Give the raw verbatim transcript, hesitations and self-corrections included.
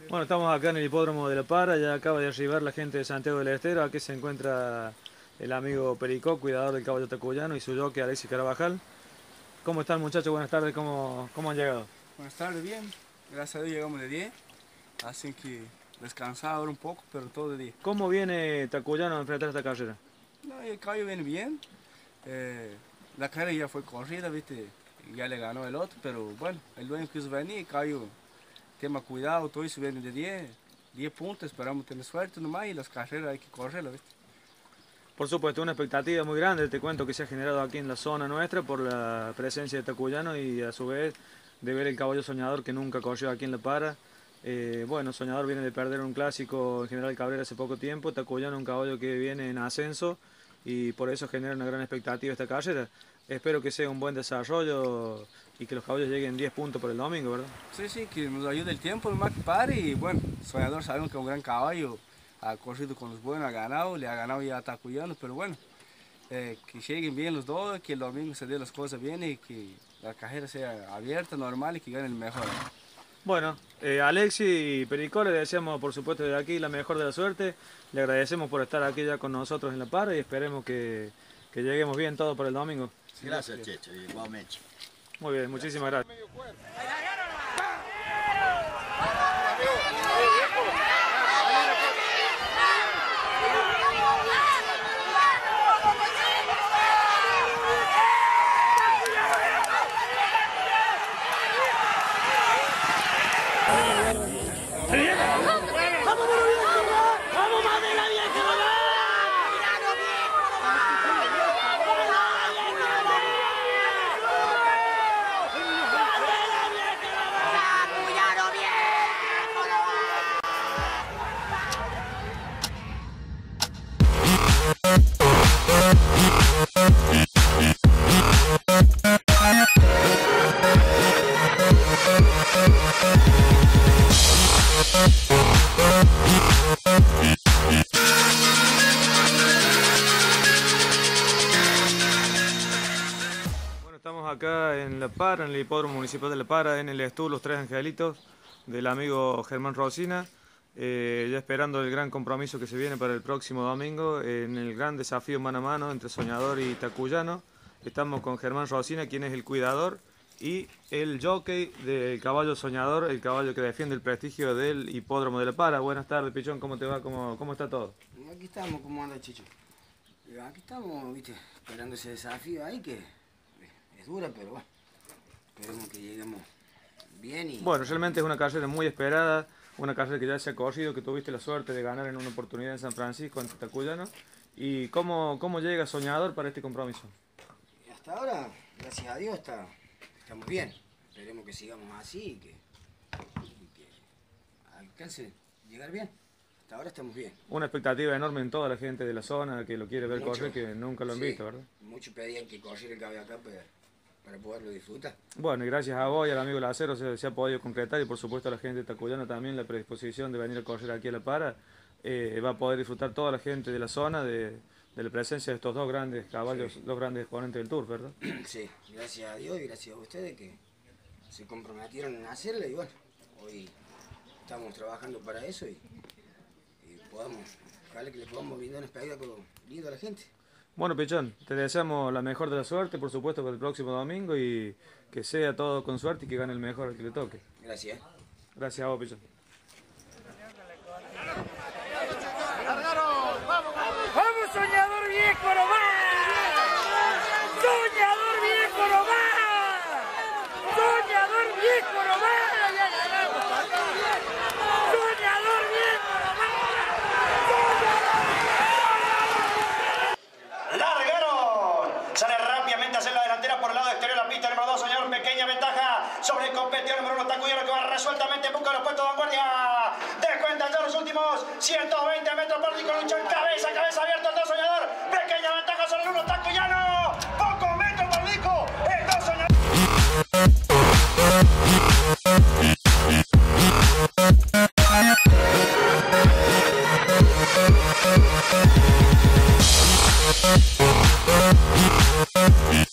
Bueno, estamos acá en el hipódromo de La Para, ya acaba de arribar la gente de Santiago del Estero. Aquí se encuentra el amigo Pericó, cuidador del caballo tacuyano, y su jockey Alexis Carabajal. ¿Cómo están, muchachos? Buenas tardes, ¿cómo, cómo han llegado? Buenas tardes, bien. Gracias a Dios llegamos de diez. Así que descansar ahora un poco, pero todo de diez. ¿Cómo viene Tacuyano a enfrentar esta carrera? No, el caballo viene bien. Eh, la carrera ya fue corrida, viste, ya le ganó el otro, pero bueno, el dueño quiso venir, el caballo tema cuidado, todo eso viene de diez, diez puntos, esperamos tener suerte nomás y las carreras hay que correrlas, viste. Por supuesto, una expectativa muy grande, te cuento, que se ha generado aquí en la zona nuestra por la presencia de Tacuyano y a su vez de ver el caballo Soñador que nunca corrió aquí en La Para. Eh, bueno, Soñador viene de perder un clásico en General Cabrera hace poco tiempo, Tacuyano un caballo que viene en ascenso y por eso genera una gran expectativa esta carrera. Espero que sea un buen desarrollo y que los caballos lleguen diez puntos por el domingo, ¿verdad? Sí, sí, que nos ayude el tiempo nomás que pare y bueno, Soñador sabemos que es un gran caballo, ha corrido con los buenos, ha ganado, le ha ganado ya a Tacuyano, pero bueno, eh, que lleguen bien los dos, que el domingo se den las cosas bien y que la carrera sea abierta, normal y que gane el mejor. Bueno, eh, Alexis y Pericó, le deseamos por supuesto desde aquí la mejor de la suerte, le agradecemos por estar aquí ya con nosotros en La Para y esperemos que, que lleguemos bien todo por el domingo. Gracias, Checho, igualmente. Muy bien, muchísimas gracias. Estamos acá en La Para, en el hipódromo municipal de La Para, en el Estú Los Tres Angelitos del amigo Germán Rosina, eh, ya esperando el gran compromiso que se viene para el próximo domingo en el gran desafío mano a mano entre Soñador y Tacuyano. Estamos con Germán Rosina, quien es el cuidador y el jockey del caballo Soñador, el caballo que defiende el prestigio del hipódromo de La Para. Buenas tardes, Pichón, ¿cómo te va? ¿Cómo, cómo está todo? Aquí estamos, ¿cómo anda, Chicho? Aquí estamos, viste, esperando ese desafío ahí que es dura, pero bueno, esperemos que lleguemos bien y... Bueno, realmente es una carrera muy esperada, una carrera que ya se ha corrido, que tuviste la suerte de ganar en una oportunidad en San Francisco ante Tacuyano. ¿Y cómo, cómo llega Soñador para este compromiso? Y hasta ahora, gracias a Dios, está, estamos bien. Esperemos que sigamos así y que, y que alcance llegar bien. Hasta ahora estamos bien. Una expectativa enorme en toda la gente de la zona que lo quiere ver Mucho, correr, que nunca lo han sí, visto, ¿verdad? Muchos pedían que corriera el caballo acá para, para poderlo disfrutar. Bueno, y gracias a vos y al amigo Lacero se, se ha podido concretar y por supuesto a la gente de Tacuyano también la predisposición de venir a correr aquí a La Para. Eh, va a poder disfrutar toda la gente de la zona de, de la presencia de estos dos grandes caballos, sí, dos grandes exponentes del Tour, ¿verdad? Sí, gracias a Dios y gracias a ustedes que se comprometieron en hacerlo y bueno, hoy estamos trabajando para eso y, y podamos, ojalá que le podamos brindar un espectáculo lindo a la gente. Bueno, Pichón, te deseamos la mejor de la suerte, por supuesto, para el próximo domingo y que sea todo con suerte y que gane el mejor al que le toque. Gracias. Gracias a vos, Pichón. ¡Vamos, Soñador viejo nomás! ¡Soñador viejo nomás! ¡Soñador viejo nomás! ¡Ya ganamos! ¡Soñador viejo nomás! ¡Largaron! Sale rápidamente hacia la delantera por el lado exterior de la pista. Número dos, Soñador, pequeña ventaja sobre el competidor número uno, Tacuyano, que va resueltamente en busca de los puestos de vanguardia. Descuentan ya los últimos ciento veinte metros para el lucha en cabeza, cabeza abierta el dos Soñador. Pequeña ventaja sobre el uno, Tacuyano. Pocos metros para el disco. El dos Soñador.